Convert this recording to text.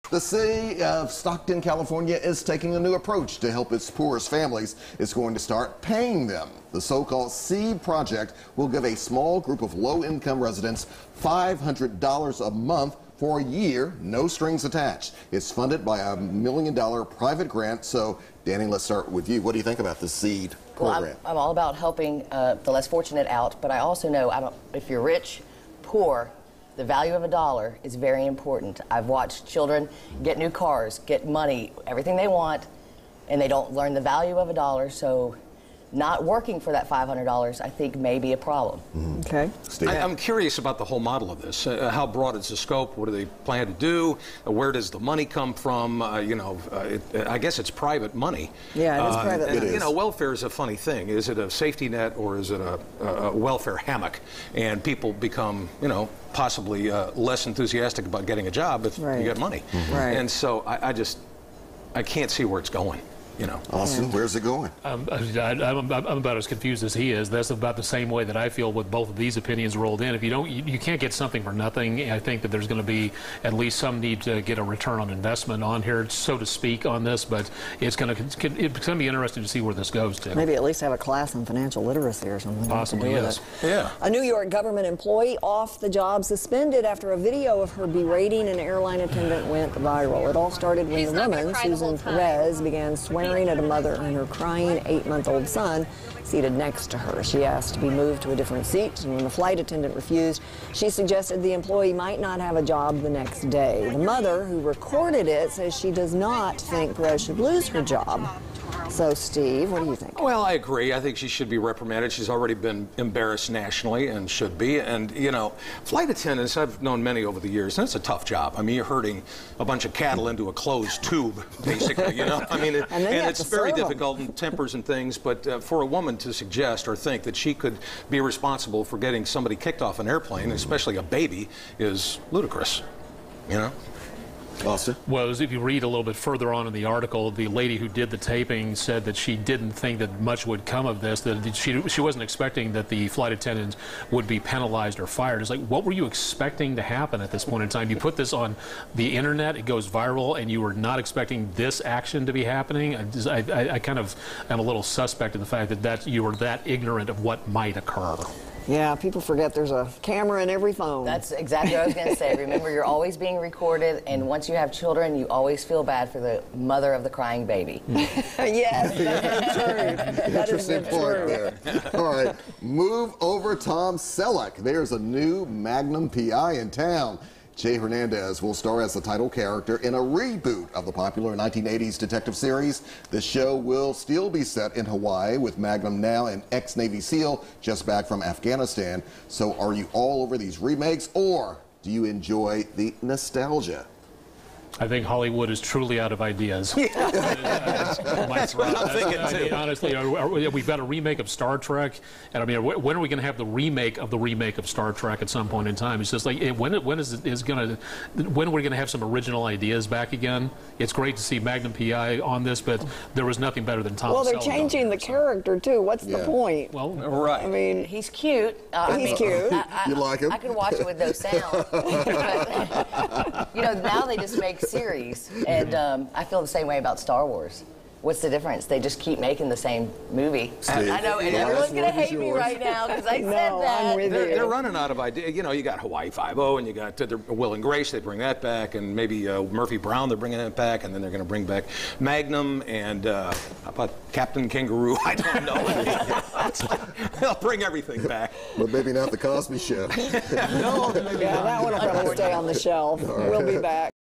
The city of Stockton, California is taking a new approach to help its poorest families. It's going to start paying them. The so-called SEED project will give a small group of low-income residents $500 a month for a year, no strings attached. It's funded by a $1 million private grant. So, Danny, let's start with you. What do you think about the SEED program? Well, I'm all about helping the less fortunate out, but I also know if you're rich, poor, the value of a dollar is very important. I've watched children get new cars, get money, everything they want, and they don't learn the value of a dollar, so not working for that $500, I think, may be a problem. Okay. Steve? I'm curious about the whole model of this. How broad is the scope? What do they plan to do? Where does the money come from? I guess it's private money. Yeah, it is private money. You know, welfare is a funny thing. Is it a safety net or is it a welfare hammock? And people become, possibly less enthusiastic about getting a job if you get money. Right. And so I can't see where it's going. Austin, where's it going? I'm about as confused as he is. That's about the same way that I feel with both of these opinions rolled in. If you can't get something for nothing, I think that there's going to be at least some need to get a return on investment on here, so to speak, on this. But it's going to be interesting to see where this goes to. Maybe at least have a class in financial literacy or something. Possibly, yes. Yeah. A New York government employee off the job, suspended after a video of her berating an airline attendant went viral. It all started when the woman, Susan Perez, began swearing at a mother and her crying 8-month-old son seated next to her. She asked to be moved to a different seat, and when the flight attendant refused, she suggested the employee might not have a job the next day. The mother, who recorded it, says she does not think Perez should lose her job. So, Steve, what do you think? Well, I agree. I think she should be reprimanded. She's already been embarrassed nationally and should be. And, flight attendants, I've known many over the years, and it's a tough job. I mean, you're herding a bunch of cattle into a closed tube, basically, I mean, and it's very difficult and tempers and things, but for a woman to suggest or think that she could be responsible for getting somebody kicked off an airplane, especially a baby, is ludicrous, Austin? Well, if you read a little bit further on in the article, the lady who did the taping said that she didn't think that much would come of this, that she wasn't expecting that the flight attendants would be penalized or fired. It's like, what were you expecting to happen at this point in time? You put this on the internet, it goes viral, and you were not expecting this action to be happening? I kind of am a little suspect of the fact that you were that ignorant of what might occur. Yeah, people forget there's a camera in every phone. That's exactly what I was going to say. Remember, you're always being recorded, and once you have children, you always feel bad for the mother of the crying baby. Yes, that's true. That is Interesting point there. All right, move over Tom Selleck. There's a new Magnum PI in town. Jay Hernandez will star as the title character in a reboot of the popular 1980s detective series. The show will still be set in Hawaii, with Magnum now an ex-Navy SEAL just back from Afghanistan. So are you all over these remakes, or do you enjoy the nostalgia? I think Hollywood is truly out of ideas. Honestly, we've got a remake of Star Trek, and I mean, when are we going to have the remake of Star Trek at some point in time? It's just like, when are we going to have some original ideas back again? It's great to see Magnum PI on this, but there was nothing better than Tom. Well, they're changing the character too. What's the point? Well, right. I mean, He's cute. He's cute. You like him? I could watch it with no sound. But, now they just make series, and I feel the same way about Star Wars. What's the difference? They just keep making the same movie. I know, and everyone's going to hate me right now because I said that. I'm with you. They're running out of ideas. You got Hawaii Five-0, and you got Will and Grace. They bring that back, and maybe Murphy Brown. They're bringing that back, and then they're going to bring back Magnum and how about Captain Kangaroo? I don't know. They'll bring everything back. But maybe not the Cosby Show. No, maybe Yeah, not. that one will probably stay on the shelf. We'll be back.